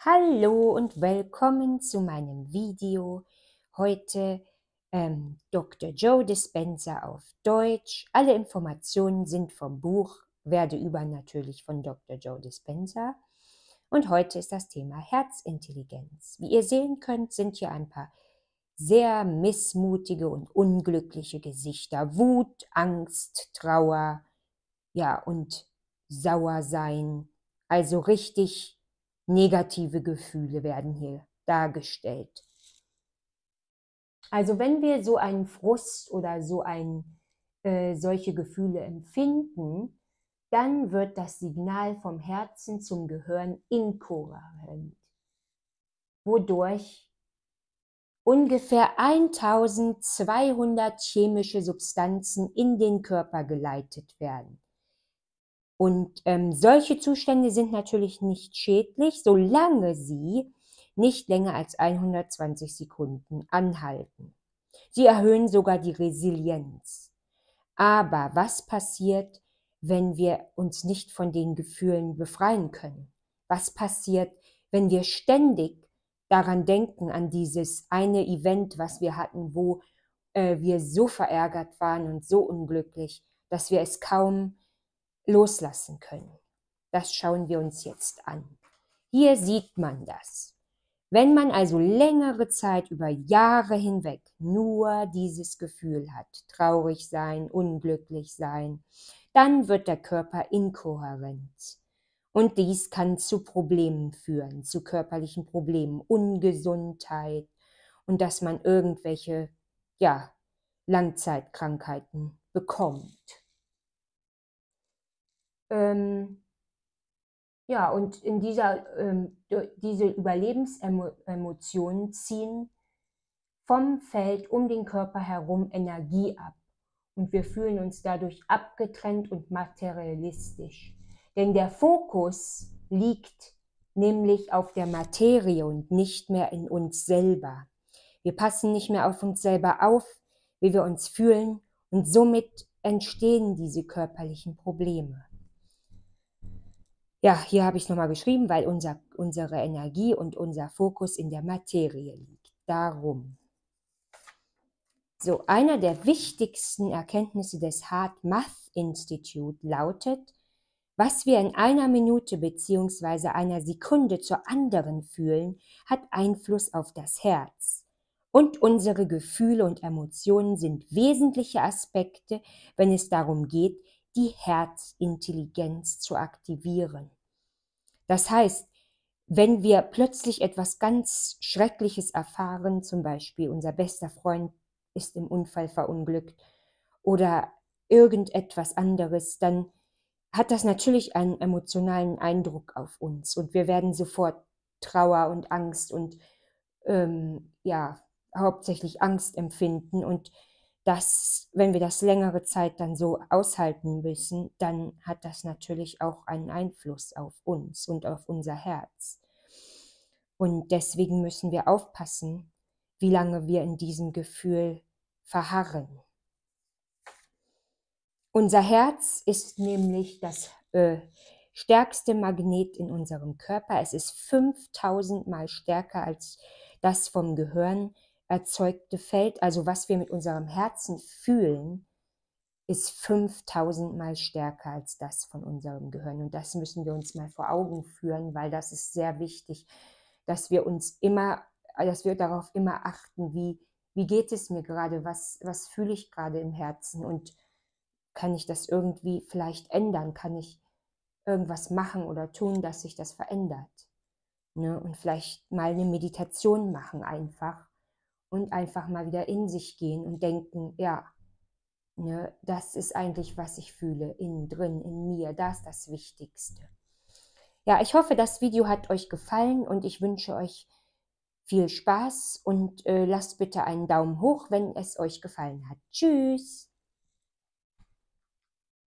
Hallo und willkommen zu meinem Video. Heute Dr. Joe Dispenza auf Deutsch. Alle Informationen sind vom Buch Werde übernatürlich von Dr. Joe Dispenza. Und heute ist das Thema Herzintelligenz. Wie ihr sehen könnt, sind hier ein paar sehr missmutige und unglückliche Gesichter. Wut, Angst, Trauer, ja, und Sauersein. Also richtig negative Gefühle werden hier dargestellt. Also wenn wir so einen Frust oder solche Gefühle empfinden, dann wird das Signal vom Herzen zum Gehirn inkohärent, wodurch ungefähr 1200 chemische Substanzen in den Körper geleitet werden. Und solche Zustände sind natürlich nicht schädlich, solange sie nicht länger als 120 Sekunden anhalten. Sie erhöhen sogar die Resilienz. Aber was passiert, wenn wir uns nicht von den Gefühlen befreien können? Was passiert, wenn wir ständig daran denken, an dieses eine Event, was wir hatten, wo wir so verärgert waren und so unglücklich, dass wir es kaum loslassen können? Das schauen wir uns jetzt an. Hier sieht man das. Wenn man also längere Zeit über Jahre hinweg nur dieses Gefühl hat, traurig sein, unglücklich sein, dann wird der Körper inkohärent. Und dies kann zu Problemen führen, zu körperlichen Problemen, Ungesundheit und dass man irgendwelche, Langzeitkrankheiten bekommt. Und in diese Überlebensemotionen ziehen vom Feld um den Körper herum Energie ab. Und wir fühlen uns dadurch abgetrennt und materialistisch. Denn der Fokus liegt nämlich auf der Materie und nicht mehr in uns selber. Wir passen nicht mehr auf uns selber auf, wie wir uns fühlen, und somit entstehen diese körperlichen Probleme. Ja, hier habe ich es nochmal geschrieben, weil unsere Energie und unser Fokus in der Materie liegt. Darum. So, einer der wichtigsten Erkenntnisse des Heart Math Institute lautet, was wir in einer Minute bzw. einer Sekunde zur anderen fühlen, hat Einfluss auf das Herz. Und unsere Gefühle und Emotionen sind wesentliche Aspekte, wenn es darum geht, die Herzintelligenz zu aktivieren. Das heißt, wenn wir plötzlich etwas ganz Schreckliches erfahren, zum Beispiel unser bester Freund ist im Unfall verunglückt oder irgendetwas anderes, dann hat das natürlich einen emotionalen Eindruck auf uns und wir werden sofort Trauer und Angst und hauptsächlich Angst empfinden, und das, wenn wir das längere Zeit dann so aushalten müssen, dann hat das natürlich auch einen Einfluss auf uns und auf unser Herz. Und deswegen müssen wir aufpassen, wie lange wir in diesem Gefühl verharren. Unser Herz ist nämlich das stärkste Magnet in unserem Körper. Es ist 5000 Mal stärker als das vom Gehirn erzeugte Feld. Also was wir mit unserem Herzen fühlen, ist 5000 Mal stärker als das von unserem Gehirn. Und das müssen wir uns mal vor Augen führen, weil das ist sehr wichtig, dass wir darauf immer achten, wie geht es mir gerade, was fühle ich gerade im Herzen und kann ich das irgendwie vielleicht ändern? Kann ich irgendwas machen oder tun, dass sich das verändert? Ne? Und vielleicht mal eine Meditation machen einfach und einfach mal wieder in sich gehen und denken, ja, ne, das ist eigentlich, was ich fühle, innen drin, in mir, das ist das Wichtigste. Ja, ich hoffe, das Video hat euch gefallen und ich wünsche euch viel Spaß und lasst bitte einen Daumen hoch, wenn es euch gefallen hat. Tschüss!